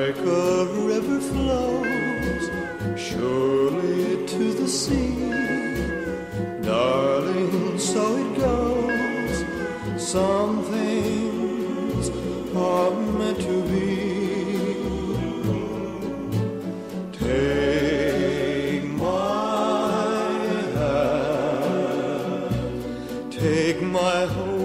Like a river flows surely to the sea, darling, so it goes. Some things are meant to be. Take my hand, take my hold.